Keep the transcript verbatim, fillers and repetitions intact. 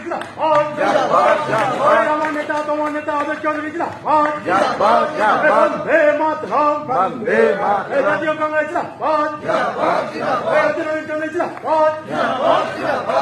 আমার নেতা তোমার নেতা আদেশ চৌধুরী বন্দে মাতরম বন্দে মাতরম জাতীয় কংগ্রেস জাতীয় কংগ্রেস